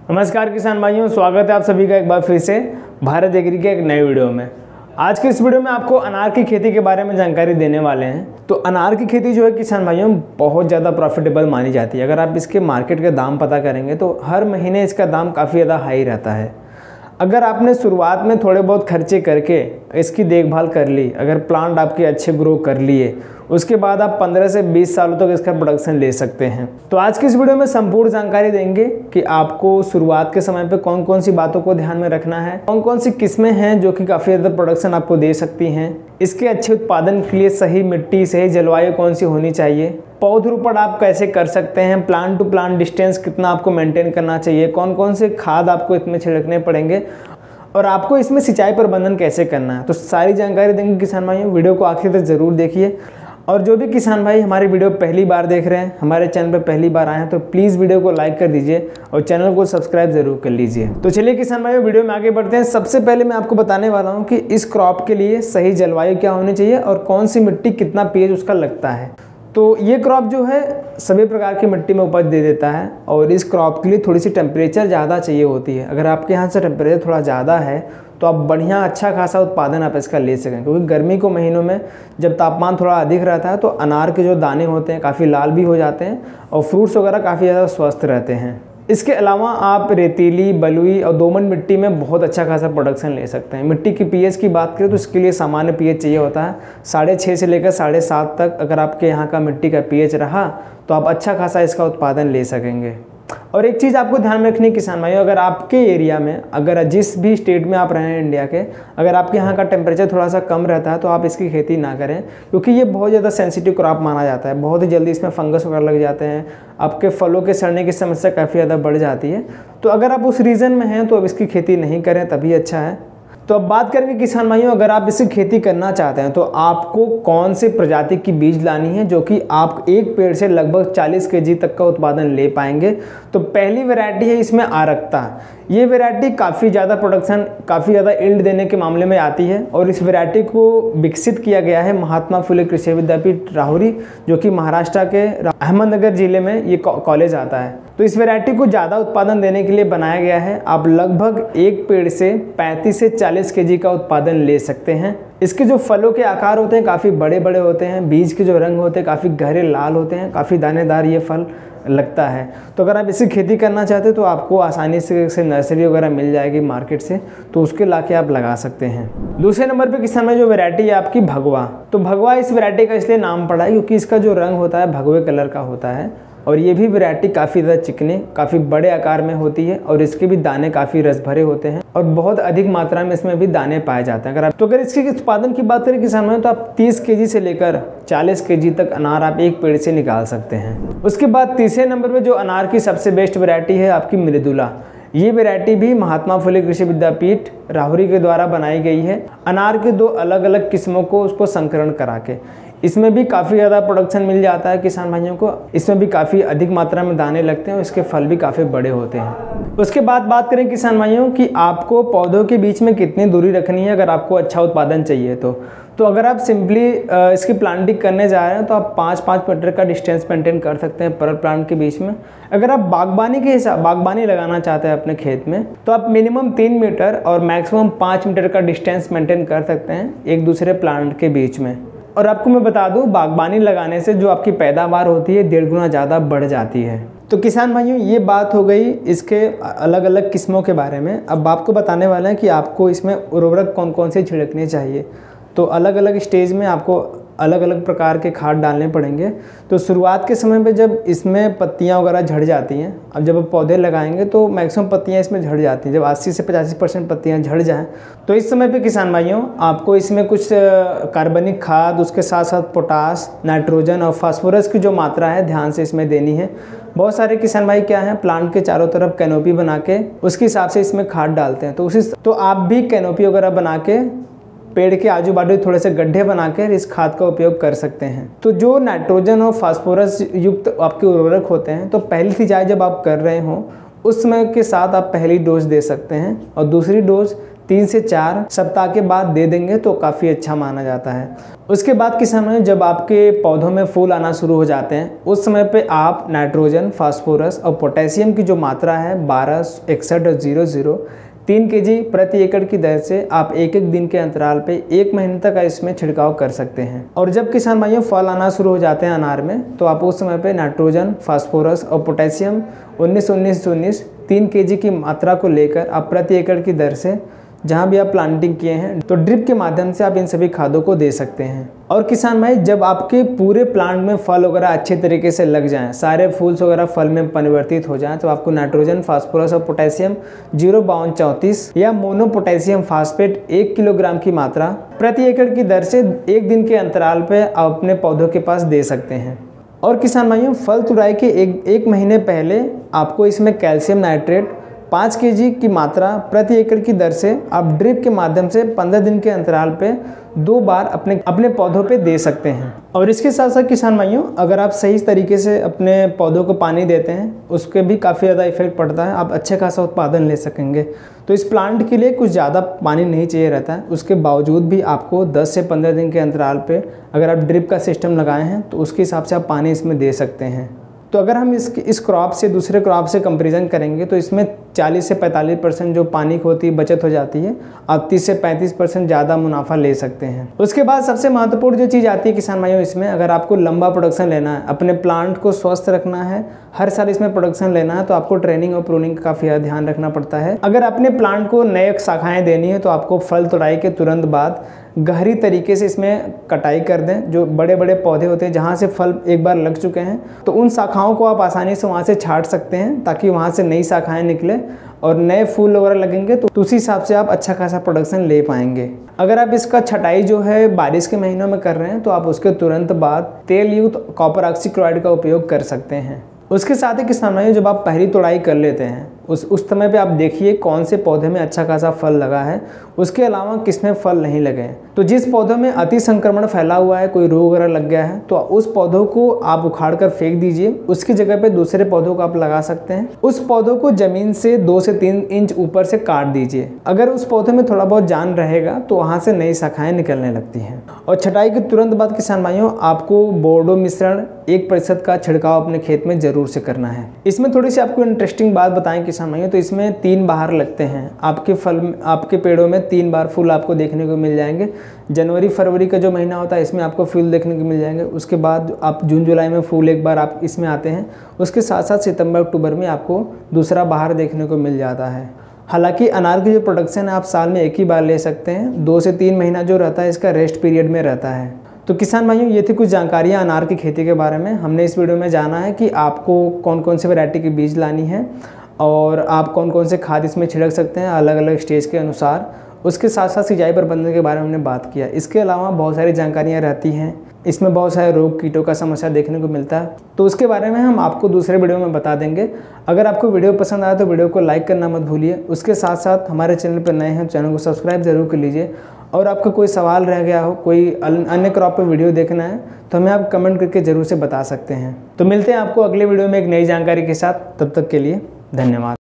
नमस्कार किसान भाइयों, स्वागत है आप सभी का एक बार फिर से भारत एग्री के एक नए वीडियो में। आज के इस वीडियो में आपको अनार की खेती के बारे में जानकारी देने वाले हैं। तो अनार की खेती जो है किसान भाइयों बहुत ज़्यादा प्रॉफिटेबल मानी जाती है। अगर आप इसके मार्केट के दाम पता करेंगे तो हर महीने इसका दाम काफ़ी ज़्यादा हाई रहता है। अगर आपने शुरुआत में थोड़े बहुत खर्चे करके इसकी देखभाल कर ली, अगर प्लांट आपके अच्छे ग्रो कर लिए, उसके बाद आप 15 से 20 सालों तक इसका प्रोडक्शन ले सकते हैं। तो आज की इस वीडियो में संपूर्ण जानकारी देंगे कि आपको शुरुआत के समय पे कौन कौन सी बातों को ध्यान में रखना है, कौन कौन सी किस्में हैं जो कि काफ़ी ज़्यादा प्रोडक्शन आपको दे सकती हैं, इसके अच्छे उत्पादन के लिए सही मिट्टी, सही जलवायु कौन सी होनी चाहिए, पौधरोपण आप कैसे कर सकते हैं, प्लांट टू प्लांट डिस्टेंस कितना आपको मेंटेन करना चाहिए, कौन कौन से खाद आपको इसमें छिड़कने पड़ेंगे और आपको इसमें सिंचाई प्रबंधन कैसे करना है। तो सारी जानकारी देंगे किसान भाइयों, वीडियो को आखिर तक ज़रूर देखिए। और जो भी किसान भाई हमारी वीडियो पहली बार देख रहे हैं, हमारे चैनल पर पहली बार आए हैं, तो प्लीज़ वीडियो को लाइक कर दीजिए और चैनल को सब्सक्राइब जरूर कर लीजिए। तो चलिए किसान भाइयों वीडियो में आगे बढ़ते हैं। सबसे पहले मैं आपको बताने वाला हूं कि इस क्रॉप के लिए सही जलवायु क्या होनी चाहिए और कौन सी मिट्टी कितना पीएच उसका लगता है। तो ये क्रॉप जो है सभी प्रकार की मिट्टी में उपज दे देता है और इस क्रॉप के लिए थोड़ी सी टेम्परेचर ज़्यादा चाहिए होती है। अगर आपके यहाँ से टेम्परेचर थोड़ा ज़्यादा है तो आप बढ़िया अच्छा खासा उत्पादन आप इसका ले सकें, क्योंकि गर्मी के महीनों में जब तापमान थोड़ा अधिक रहता है तो अनार के जो दाने होते हैं काफ़ी लाल भी हो जाते हैं और फ्रूट्स वगैरह काफ़ी ज़्यादा स्वस्थ रहते हैं। इसके अलावा आप रेतीली, बलुई और दोमट मिट्टी में बहुत अच्छा खासा प्रोडक्शन ले सकते हैं। मिट्टी की पीएच की बात करें तो इसके लिए सामान्य पीएच चाहिए होता है 6.5 से लेकर 7.5 तक। अगर आपके यहाँ का मिट्टी का पीएच रहा तो आप अच्छा खासा इसका उत्पादन ले सकेंगे। और एक चीज़ आपको ध्यान में रखनी है किसान भाइयों, अगर आपके एरिया में, अगर जिस भी स्टेट में आप रहे हैं इंडिया के, अगर आपके यहाँ का टेम्परेचर थोड़ा सा कम रहता है तो आप इसकी खेती ना करें, क्योंकि ये बहुत ज़्यादा सेंसिटिव क्रॉप माना जाता है। बहुत ही जल्दी इसमें फंगस वगैरह लग जाते हैं, आपके फलों के सड़ने की समस्या काफ़ी ज़्यादा बढ़ जाती है। तो अगर आप उस रीजन में हैं तो अब इसकी खेती नहीं करें, तभी अच्छा है। तो अब बात करेंगे किसान भाइयों, अगर आप इसकी खेती करना चाहते हैं तो आपको कौन से प्रजाति की बीज लानी है जो कि आप एक पेड़ से लगभग 40 kg तक का उत्पादन ले पाएंगे। तो पहली वैरायटी है इसमें आरक्ता। ये वैरायटी काफ़ी ज़्यादा प्रोडक्शन, काफ़ी ज़्यादा यील्ड देने के मामले में आती है और इस वैरायटी को विकसित किया गया है महात्मा फुले कृषि विद्यापीठ राहुरी, जो कि महाराष्ट्र के अहमदनगर जिले में ये कॉलेज आता है। तो इस वैरायटी को ज़्यादा उत्पादन देने के लिए बनाया गया है। आप लगभग एक पेड़ से 35 से 40 kg का उत्पादन ले सकते हैं। इसके जो फलों के आकार होते हैं काफ़ी बड़े बड़े होते हैं, बीज के जो रंग होते हैं काफ़ी गहरे लाल होते हैं, काफ़ी दानेदार ये फल लगता है। तो अगर आप इसकी खेती करना चाहते हैं तो आपको आसानी से नर्सरी वगैरह मिल जाएगी मार्केट से, तो उसके लाके आप लगा सकते हैं। दूसरे नंबर पे किसान में जो वैरायटी है आपकी भगवा। तो भगवा इस वैरायटी का इसलिए नाम पड़ा है क्योंकि इसका जो रंग होता है भगवे कलर का होता है और ये भी वैरायटी काफ़ी ज़्यादा चिकनी, काफ़ी बड़े आकार में होती है और इसके भी दाने काफ़ी रस भरे होते हैं और बहुत अधिक मात्रा में इसमें भी दाने पाए जाते हैं। अगर इसके उत्पादन की बात करें किसान में तो आप 30 kg से लेकर 40 kg तक अनार आप एक पेड़ से निकाल सकते हैं। उसके बाद तीसरे नंबर पर जो अनार की सबसे बेस्ट वैरायटी है आपकी मृदुला। ये वैरायटी भी महात्मा फुले कृषि विद्यापीठ राहुरी के द्वारा बनाई गई है। अनार के 2 अलग अलग किस्मों को उसको संकरण करा के इसमें भी काफ़ी ज़्यादा प्रोडक्शन मिल जाता है किसान भाइयों को। इसमें भी काफ़ी अधिक मात्रा में दाने लगते हैं और इसके फल भी काफ़ी बड़े होते हैं। उसके बाद बात करें किसान भाइयों कि आपको पौधों के बीच में कितनी दूरी रखनी है अगर आपको अच्छा उत्पादन चाहिए तो अगर आप सिंपली इसकी प्लांटिंग करने जा रहे हैं तो आप 5-5 मीटर का डिस्टेंस मेंटेन कर सकते हैं पर प्लांट के बीच में। अगर आप बागबानी लगाना चाहते हैं अपने खेत में तो आप मिनिमम 3 मीटर और मैक्सिमम 5 मीटर का डिस्टेंस मेंटेन कर सकते हैं एक दूसरे प्लांट के बीच में। और आपको मैं बता दूं, बागबानी लगाने से जो आपकी पैदावार होती है 1.5 गुना ज़्यादा बढ़ जाती है। तो किसान भाइयों ये बात हो गई इसके अलग अलग किस्मों के बारे में। अब आपको बताने वाले हैं कि आपको इसमें उर्वरक कौन कौन से छिड़कने चाहिए। तो अलग अलग स्टेज में आपको अलग अलग प्रकार के खाद डालने पड़ेंगे। तो शुरुआत के समय पे जब इसमें पत्तियां वगैरह झड़ जाती हैं, अब जब आप पौधे लगाएंगे तो मैक्सिमम पत्तियां इसमें झड़ जाती हैं। जब 80 से 85% पत्तियां झड़ जाएं तो इस समय पे किसान भाइयों आपको इसमें कुछ कार्बनिक खाद, उसके साथ साथ पोटास, नाइट्रोजन और फास्फोरस की जो मात्रा है ध्यान से इसमें देनी है। बहुत सारे किसान भाई क्या हैं, प्लांट के चारों तरफ कैनोपी बना के उसके हिसाब से इसमें खाद डालते हैं। तो आप भी कैनोपी वगैरह बना के पेड़ के आजू बाजू थोड़े से गड्ढे बनाकर इस खाद का उपयोग कर सकते हैं। तो जो नाइट्रोजन और फास्फोरस युक्त आपके उर्वरक होते हैं तो पहली सिंचाई जब आप कर रहे हो उस समय के साथ आप पहली डोज दे सकते हैं और दूसरी डोज 3 से 4 सप्ताह के बाद दे देंगे तो काफ़ी अच्छा माना जाता है। उसके बाद किसान भाइयों जब आपके पौधों में फूल आना शुरू हो जाते हैं उस समय पे आप नाइट्रोजन, फास्फोरस और पोटेशियम की जो मात्रा है 12, 61 और 00 3 kg प्रति एकड़ की दर से आप एक एक दिन के अंतराल पे 1 महीने तक इसमें छिड़काव कर सकते हैं। और जब किसान भाइयों फल आना शुरू हो जाते हैं अनार में तो आप उस समय पे नाइट्रोजन, फास्फोरस और पोटेशियम 19-19-19 3 kg की मात्रा को लेकर आप प्रति एकड़ की दर से जहाँ भी आप प्लांटिंग किए हैं तो ड्रिप के माध्यम से आप इन सभी खादों को दे सकते हैं। और किसान भाई जब आपके पूरे प्लांट में फल वगैरह अच्छे तरीके से लग जाएं, सारे फूल्स वगैरह फल में परिवर्तित हो जाएं, तो आपको नाइट्रोजन, फास्फोरस और पोटेशियम 05234 या मोनो पोटेशियम फास्फेट 1 किलोग्राम की मात्रा प्रति एकड़ की दर से एक दिन के अंतराल पर आप अपने पौधों के पास दे सकते हैं। और किसान भाइयों फल तुड़ाई के एक महीने पहले आपको इसमें कैल्शियम नाइट्रेट 5 kg की मात्रा प्रति एकड़ की दर से आप ड्रिप के माध्यम से 15 दिन के अंतराल पे 2 बार अपने पौधों पे दे सकते हैं। और इसके साथ साथ किसान भाइयों अगर आप सही तरीके से अपने पौधों को पानी देते हैं उसके भी काफ़ी ज़्यादा इफेक्ट पड़ता है, आप अच्छे खासा उत्पादन ले सकेंगे। तो इस प्लांट के लिए कुछ ज़्यादा पानी नहीं चाहिए रहता है, उसके बावजूद भी आपको 10 से 15 दिन के अंतराल पर अगर आप ड्रिप का सिस्टम लगाए हैं तो उसके हिसाब से आप पानी इसमें दे सकते हैं। तो अगर हम इस क्रॉप से दूसरे क्रॉप से कंपैरिजन करेंगे तो इसमें 40 से 45% जो पानी की होती है बचत हो जाती है, आप 30 से 35% ज़्यादा मुनाफा ले सकते हैं। उसके बाद सबसे महत्वपूर्ण जो चीज़ आती है किसान भाइयों इसमें अगर आपको लंबा प्रोडक्शन लेना है, अपने प्लांट को स्वस्थ रखना है, हर साल इसमें प्रोडक्शन लेना है तो आपको ट्रेनिंग और प्रूनिंग का काफ़ी ज़्यादा ध्यान रखना पड़ता है। अगर अपने प्लांट को नए शाखाएँ देनी है तो आपको फल तुड़ाई के तुरंत बाद गहरी तरीके से इसमें कटाई कर दें। जो बड़े बड़े पौधे होते हैं जहाँ से फल एक बार लग चुके हैं तो उन शाखाओं को आप आसानी से वहाँ से छांट सकते हैं ताकि वहाँ से नई शाखाएं निकले और नए फूल वगैरह लगेंगे तो उसी हिसाब से आप अच्छा खासा प्रोडक्शन ले पाएंगे। अगर आप इसका छटाई जो है बारिश के महीनों में कर रहे हैं तो आप उसके तुरंत बाद तेल युक्त कॉपर ऑक्सीक्लोराइड का उपयोग कर सकते हैं। उसके साथ ही किसान भाइयों जब आप पहली तोड़ाई कर लेते हैं उस समय पे आप देखिए कौन से पौधे में अच्छा खासा फल लगा है, उसके अलावा किसमें फल नहीं लगे हैं। तो जिस पौधों में अति संक्रमण फैला हुआ है, कोई रोग वगैरह लग गया है तो उस पौधों को आप उखाड़ कर फेंक दीजिए, उसकी जगह पे दूसरे पौधों को आप लगा सकते हैं। उस पौधों को जमीन से 2 से 3 इंच ऊपर से काट दीजिए। अगर उस पौधे में थोड़ा बहुत जान रहेगा तो वहाँ से नई शाखाएँ निकलने लगती हैं। और छटाई के तुरंत बाद किसान भाइयों आपको बोर्डो मिश्रण 1% का छिड़काव अपने खेत में जरूर से करना है। इसमें थोड़ी सी आपको इंटरेस्टिंग बात बताएं किसान भाइयों तो इसमें 3 बहार लगते हैं। आपके पेड़ों में 3 बार फूल आपको देखने को मिल जाएंगे। जनवरी फरवरी का जो महीना होता है इसमें आपको फूल देखने को मिल जाएंगे। उसके बाद आप जून जुलाई में फूल एक बार आप इसमें आते हैं। उसके साथ साथ सितंबर अक्टूबर में आपको दूसरा बहार देखने को मिल जाता है। हालांकि अनार की जो प्रोडक्शन है आप साल में एक ही बार ले सकते हैं। 2 से 3 महीना जो रहता है इसका रेस्ट पीरियड में रहता है। तो किसान भाइयों ये थी कुछ जानकारियाँ अनार की खेती के बारे में। हमने इस वीडियो में जाना है कि आपको कौन कौन से वैरायटी के बीज लानी है और आप कौन कौन से खाद इसमें छिड़क सकते हैं अलग अलग स्टेज के अनुसार। उसके साथ साथ सिंचाई प्रबंधन के बारे में हमने बात किया। इसके अलावा बहुत सारी जानकारियाँ रहती हैं, इसमें बहुत सारे रोग कीटों का समस्या देखने को मिलता है तो उसके बारे में हम आपको दूसरे वीडियो में बता देंगे। अगर आपको वीडियो पसंद आया तो वीडियो को लाइक करना मत भूलिए। उसके साथ साथ हमारे चैनल पर नए हैं, चैनल को सब्सक्राइब जरूर कर लीजिए। और आपका कोई सवाल रह गया हो, कोई अन्य क्रॉप पर वीडियो देखना है तो हमें आप कमेंट करके ज़रूर से बता सकते हैं। तो मिलते हैं आपको अगले वीडियो में एक नई जानकारी के साथ। तब तक के लिए धन्यवाद।